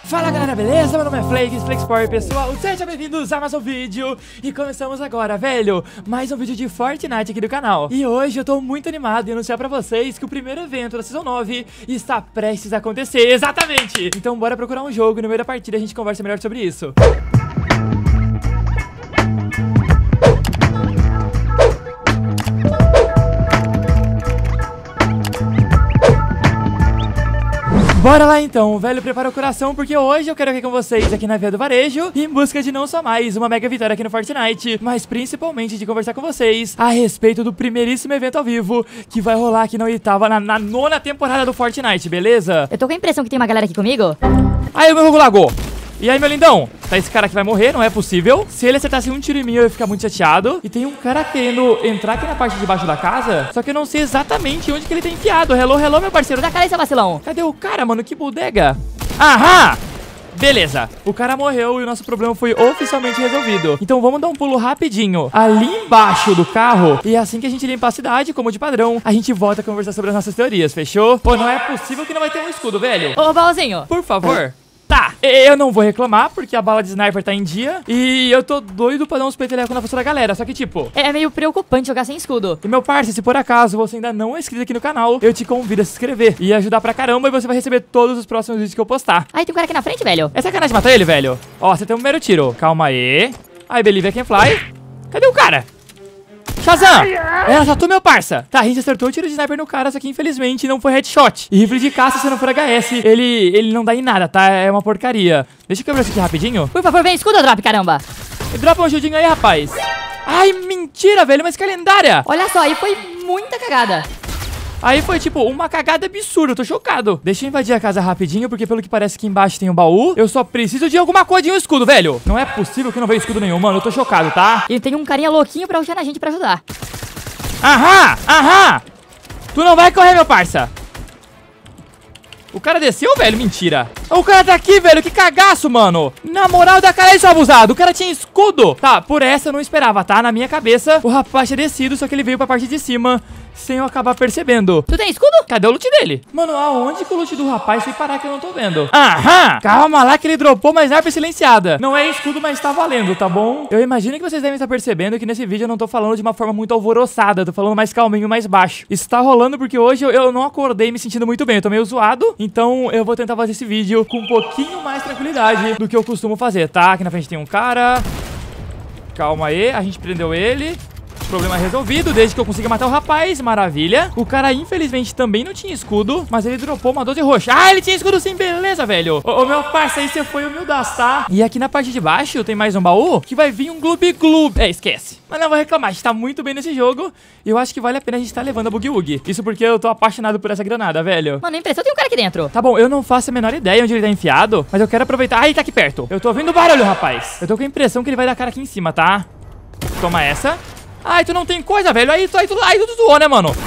Fala galera, beleza? Meu nome é Flakes, Flakesport, pessoal, sejam bem-vindos a mais um vídeo. E começamos agora, velho, mais um vídeo de Fortnite aqui do canal. E hoje eu tô muito animado em anunciar pra vocês que o primeiro evento da Season 9 está prestes a acontecer, exatamente. Então bora procurar um jogo e no meio da partida a gente conversa melhor sobre isso. Bora lá então, velho, prepara o coração, porque hoje eu quero aqui com vocês aqui na Via do Varejo, em busca de não só mais uma mega vitória aqui no Fortnite, mas principalmente de conversar com vocês a respeito do primeiríssimo evento ao vivo que vai rolar aqui na nona temporada do Fortnite, beleza? Eu tô com a impressão que tem uma galera aqui comigo. Aí o meu jogo lagou. E aí, meu lindão? Tá esse cara que vai morrer, não é possível. Se ele acertasse um tiro em mim, eu ia ficar muito chateado. E tem um cara querendo entrar aqui na parte de baixo da casa, só que eu não sei exatamente onde que ele tá enfiado. Hello, hello, meu parceiro. Dá cara aí, seu vacilão. Cadê o cara, mano? Que bodega. Aham! Beleza, o cara morreu e o nosso problema foi oficialmente resolvido. Então vamos dar um pulo rapidinho ali embaixo do carro. E assim que a gente limpa a cidade, como de padrão, a gente volta a conversar sobre as nossas teorias, fechou? Pô, não é possível que não vai ter um escudo, velho. Ô, Balzinho. Por favor. Tá, eu não vou reclamar, porque a bala de sniper tá em dia. E eu tô doido pra dar uns petelecos na força da galera. Só que tipo, é meio preocupante jogar sem escudo. E meu parceiro, se por acaso você ainda não é inscrito aqui no canal, eu te convido a se inscrever e ajudar pra caramba. E você vai receber todos os próximos vídeos que eu postar. Aí tem um cara aqui na frente, velho. É sacanagem matar ele, velho. Ó, você tem um primeiro tiro. Calma aí. I believe I can fly. Cadê o cara? Shazam! Ela acertou meu parça. Tá, a gente acertou o tiro de sniper no cara, só que infelizmente não foi headshot. E rifle de caça, se não for HS, ele não dá em nada, tá? É uma porcaria. Deixa eu quebrar isso aqui rapidinho. Por favor, vem, escudo, drop, caramba. Dropa um shieldinho aí, rapaz. Ai, mentira, velho, mas que lendária. Olha só, aí foi muita cagada. Aí foi tipo uma cagada absurda, eu tô chocado. Deixa eu invadir a casa rapidinho, porque pelo que parece aqui embaixo tem um baú. Eu só preciso de alguma coisa de um escudo, velho. Não é possível que não veio escudo nenhum, mano, eu tô chocado, tá? E tem um carinha louquinho pra rushar na gente pra ajudar. Aham, aham. Tu não vai correr, meu parça. O cara desceu, velho? Mentira. O cara tá aqui, velho. Que cagaço, mano. Na moral da cara, isso é abusado. O cara tinha escudo. Tá, por essa eu não esperava, tá? Na minha cabeça, o rapaz tinha descido, só que ele veio pra parte de cima sem eu acabar percebendo. Tu tem escudo? Cadê o loot dele? Mano, aonde que o loot do rapaz foi parar que eu não tô vendo? Aham! Calma lá que ele dropou uma sniper silenciada. Não é escudo, mas tá valendo, tá bom? Eu imagino que vocês devem estar percebendo que nesse vídeo eu não tô falando de uma forma muito alvoroçada. Tô falando mais calminho, mais baixo. Isso tá rolando porque hoje eu não acordei me sentindo muito bem. Eu tô meio zoado. Então eu vou tentar fazer esse vídeo com um pouquinho mais tranquilidade do que eu costumo fazer, tá? Aqui na frente tem um cara. Calma aí, a gente prendeu ele. Problema resolvido, desde que eu consiga matar o rapaz, maravilha. O cara, infelizmente, também não tinha escudo, mas ele dropou uma 12 roxa. Ah, ele tinha escudo sim, beleza, velho. Ô, meu parça, aí você foi humildaço, tá? E aqui na parte de baixo tem mais um baú, que vai vir um Gloob Gloob. É, esquece. Mas não vou reclamar, a gente tá muito bem nesse jogo. E eu acho que vale a pena a gente tá levando a Boogie Woogie. Isso porque eu tô apaixonado por essa granada, velho. Mano, a impressão tem um cara aqui dentro. Tá bom, eu não faço a menor ideia onde ele tá enfiado, mas eu quero aproveitar. Ah, ele tá aqui perto. Eu tô ouvindo barulho, rapaz. Eu tô com a impressão que ele vai dar cara aqui em cima, tá? Toma essa. Ai, tu não tem coisa, velho. Aí tu zoou, né, mano?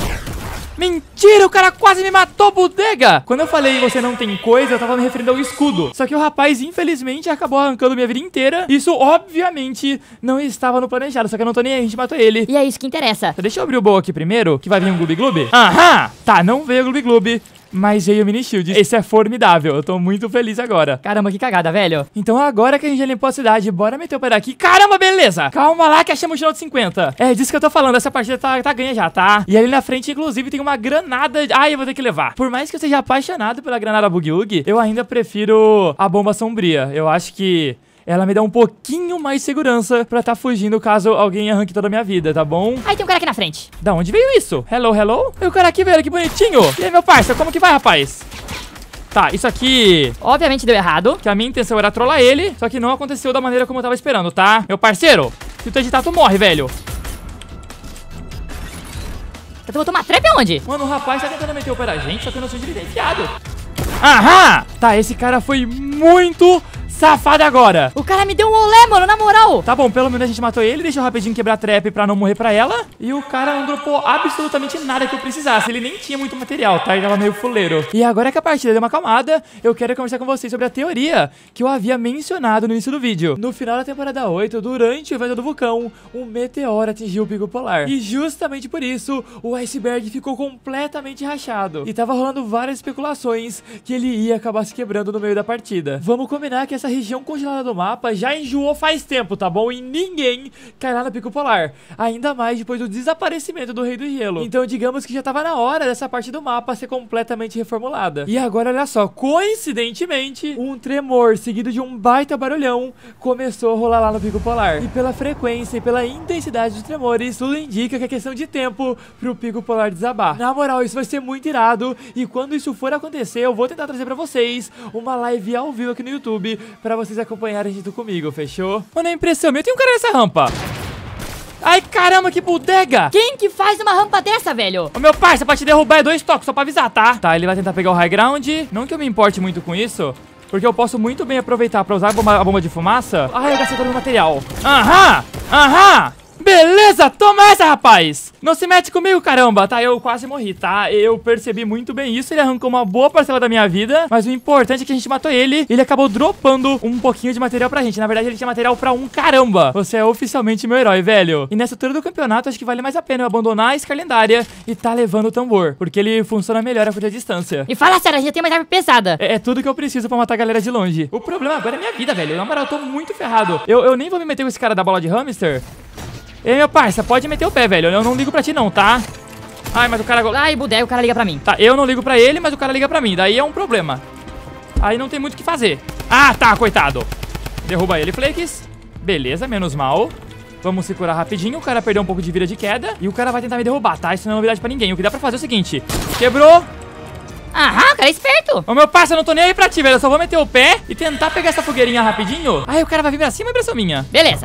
Mentira, o cara quase me matou, bodega. Quando eu falei você não tem coisa, eu tava me referindo ao escudo. Só que o rapaz, infelizmente, acabou arrancando minha vida inteira. Isso, obviamente, não estava no planejado. Só que eu não tô nem aí, a gente matou ele. E é isso que interessa. Deixa eu abrir o baú aqui primeiro, que vai vir um Gloob Gloob. Aham! Tá, não veio o Gloob Gloob, mas veio o mini shield. Esse é formidável, eu tô muito feliz agora. Caramba, que cagada, velho. Então agora que a gente já limpou a cidade, bora meter o pé daqui. Caramba, beleza. Calma lá que achamos o final de 50. É disso que eu tô falando, essa partida tá ganha já, tá? E ali na frente, inclusive, tem uma granada. Ai, eu vou ter que levar. Por mais que eu seja apaixonado pela granada Boogie Woogie, eu ainda prefiro a bomba sombria. Eu acho que ela me dá um pouquinho mais segurança pra tá fugindo caso alguém arranque toda a minha vida, tá bom? Aí tem um cara aqui na frente. Da onde veio isso? Hello, hello? E o cara aqui, velho, que bonitinho. E aí, meu parça, como que vai, rapaz? Tá, isso aqui obviamente deu errado. Que a minha intenção era trollar ele, só que não aconteceu da maneira como eu tava esperando, tá? Meu parceiro, se tu editar, tu morre, velho. Eu vou tomar trap aonde? Mano, o rapaz tá tentando meter o pé da gente, só que eu não sei onde ele tá enfiado. Aham! Tá, esse cara foi muito safada agora. O cara me deu um olé, mano, na moral. Tá bom, pelo menos a gente matou ele. Deixa eu rapidinho quebrar a trap pra não morrer pra ela. E o cara não dropou absolutamente nada que eu precisasse. Ele nem tinha muito material, tá? Ele tava meio fuleiro. E agora que a partida deu uma acalmada, eu quero conversar com vocês sobre a teoria que eu havia mencionado no início do vídeo. No final da temporada 8, durante o evento do vulcão, um meteoro atingiu o pico polar. E justamente por isso, o iceberg ficou completamente rachado. E tava rolando várias especulações que ele ia acabar se quebrando no meio da partida. Vamos combinar que essa região congelada do mapa já enjoou faz tempo, tá bom? E ninguém cai lá no pico polar. Ainda mais depois do desaparecimento do Rei do Gelo. Então digamos que já tava na hora dessa parte do mapa ser completamente reformulada. E agora olha só, coincidentemente, um tremor seguido de um baita barulhão começou a rolar lá no pico polar. E pela frequência e pela intensidade dos tremores, tudo indica que é questão de tempo pro pico polar desabar. Na moral, isso vai ser muito irado. E quando isso for acontecer, eu vou tentar trazer pra vocês uma live ao vivo aqui no YouTube pra vocês acompanharem junto comigo, fechou? Mano, é impressão minha, tem um cara nessa rampa. Ai, caramba, que bodega! Quem que faz uma rampa dessa, velho? Ô, meu parça, pra te derrubar é 2 toques, só pra avisar, tá? Tá, ele vai tentar pegar o high ground. Não que eu me importe muito com isso, porque eu posso muito bem aproveitar pra usar a bomba de fumaça. Ai, eu gastei todo o material. Aham! Aham! Beleza, toma essa, rapaz. Não se mete comigo, caramba. Tá, eu quase morri, tá? Eu percebi muito bem isso. Ele arrancou uma boa parcela da minha vida, mas o importante é que a gente matou ele. Ele acabou dropando um pouquinho de material pra gente. Na verdade, ele tinha material pra um caramba. Você é oficialmente meu herói, velho. E nessa altura do campeonato, acho que vale mais a pena eu abandonar a Scar lendária e tá levando o tambor, porque ele funciona melhor a curta distância. E fala sério, a gente tem mais arma pesada. É tudo que eu preciso pra matar a galera de longe. O problema agora é minha vida, velho. Na moral, eu tô muito ferrado. Eu nem vou me meter com esse cara da bola de hamster. Ei, meu parça, pode meter o pé, velho. Eu não ligo pra ti, não, tá? Ai, mas o cara... Ai, bodega, o cara liga pra mim. Tá, eu não ligo pra ele, mas o cara liga pra mim. Daí é um problema. Aí não tem muito o que fazer. Ah, tá, coitado. Derruba ele, Flakes. Beleza, menos mal. Vamos se curar rapidinho. O cara perdeu um pouco de vida de queda. E o cara vai tentar me derrubar, tá? Isso não é novidade pra ninguém. O que dá pra fazer é o seguinte. Quebrou. Aham, o cara é esperto. Ô, meu parça, eu não tô nem aí pra ti, velho. Eu só vou meter o pé e tentar pegar essa fogueirinha rapidinho. Ai, o cara vai vir pra cima, é impressão minha. Beleza.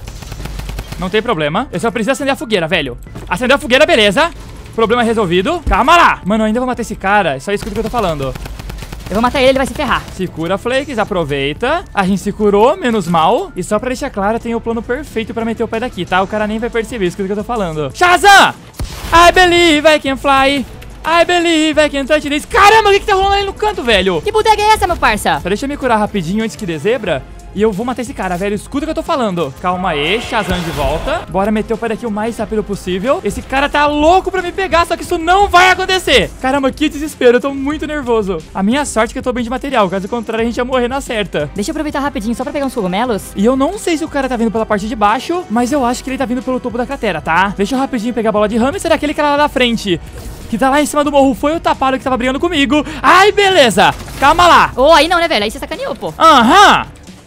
Não tem problema. Eu só preciso acender a fogueira, velho. Acendeu a fogueira, beleza. Problema resolvido. Calma lá. Mano, eu ainda vou matar esse cara. Só escuta o que eu tô falando. Eu vou matar ele vai se ferrar. Se cura, Flakes. Aproveita. A gente se curou, menos mal. E só pra deixar claro, tem o plano perfeito pra meter o pé daqui, tá? O cara nem vai perceber. Escuta o que eu tô falando. Shazam! I believe I can fly. I believe I can touch this. Caramba, o que tá rolando ali no canto, velho? Que bodega é essa, meu parça? Só deixa eu me curar rapidinho antes que dê zebra. E eu vou matar esse cara, velho. Escuta o que eu tô falando. Calma aí, Shazam de volta. Bora meter o pé daqui o mais rápido possível. Esse cara tá louco pra me pegar, só que isso não vai acontecer. Caramba, que desespero. Eu tô muito nervoso. A minha sorte é que eu tô bem de material. Caso contrário, a gente ia morrer na certa. Deixa eu aproveitar rapidinho só pra pegar uns cogumelos. E eu não sei se o cara tá vindo pela parte de baixo, mas eu acho que ele tá vindo pelo topo da cratera, tá? Deixa eu rapidinho pegar a bola de hamster daquele cara lá da frente, que tá lá em cima do morro. Foi o tapado que tava brigando comigo. Ai, beleza. Calma lá. Ô, aí não, né, velho? Aí você sacaneou, pô. Aham.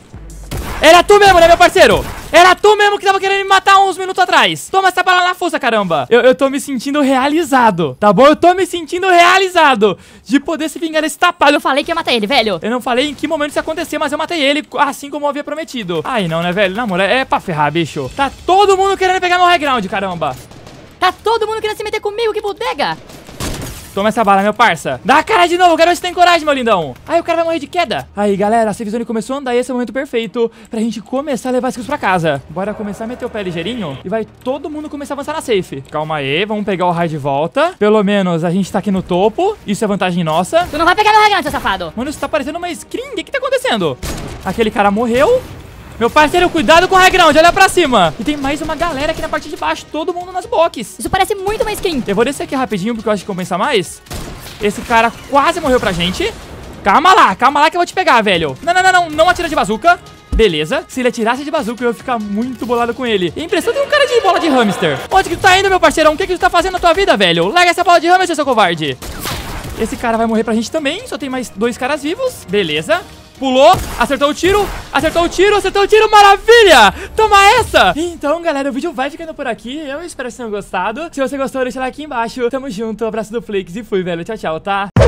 Era tu mesmo, né, meu parceiro? Era tu mesmo que tava querendo me matar uns minutos atrás. Toma essa bala na força, caramba. Eu tô me sentindo realizado, tá bom? Eu tô me sentindo realizado de poder se vingar desse tapado. Eu falei que ia matar ele, velho. Eu não falei em que momento isso ia acontecer, mas eu matei ele assim como eu havia prometido. Ai, não, né, velho? Na moral, é pra ferrar, bicho. Tá todo mundo querendo pegar meu high ground, caramba. Tá todo mundo querendo se meter comigo, que bodega. Toma essa bala, meu parça. Dá a cara de novo, quero ver se tem coragem, meu lindão. Aí o cara vai morrer de queda. Aí, galera, a Safe Zone começou a andar e esse é o momento perfeito pra gente começar a levar as coisas pra casa. Bora começar a meter o pé ligeirinho e vai todo mundo começar a avançar na safe. Calma aí, vamos pegar o raio de volta. Pelo menos a gente tá aqui no topo. Isso é vantagem nossa. Tu não vai pegar meu high, seu safado. Mano, isso tá parecendo uma screen. O que tá acontecendo? Aquele cara morreu. Meu parceiro, cuidado com o high ground, olha pra cima. E tem mais uma galera aqui na parte de baixo, todo mundo nas blocks. Isso parece muito uma screen. Eu vou descer aqui rapidinho porque eu acho que compensa mais. Esse cara quase morreu pra gente. Calma lá que eu vou te pegar, velho. Não atira de bazuca. Beleza, se ele atirasse de bazuca eu ia ficar muito bolado com ele. E impressão tem um cara de bola de hamster. Onde que tu tá indo, meu parceirão? O que tu tá fazendo na tua vida, velho? Larga essa bola de hamster, seu covarde. Esse cara vai morrer pra gente também. Só tem mais 2 caras vivos. Beleza. Pulou, acertou o tiro, maravilha! Toma essa! Então, galera, o vídeo vai ficando por aqui. Eu espero que vocês tenham gostado. Se você gostou, deixa lá aqui embaixo. Tamo junto, abraço do Flakes e fui, velho. Tchau, tchau, tá?